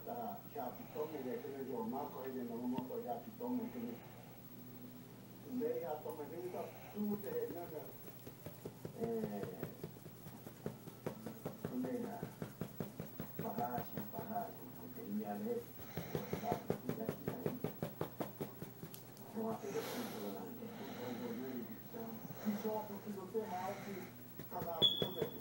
já pitome de television correndo no moto já pitome que lei já toma vendo tudo nada na barragem porque minha lei não há coisa assim isso só porque não tem mal que cada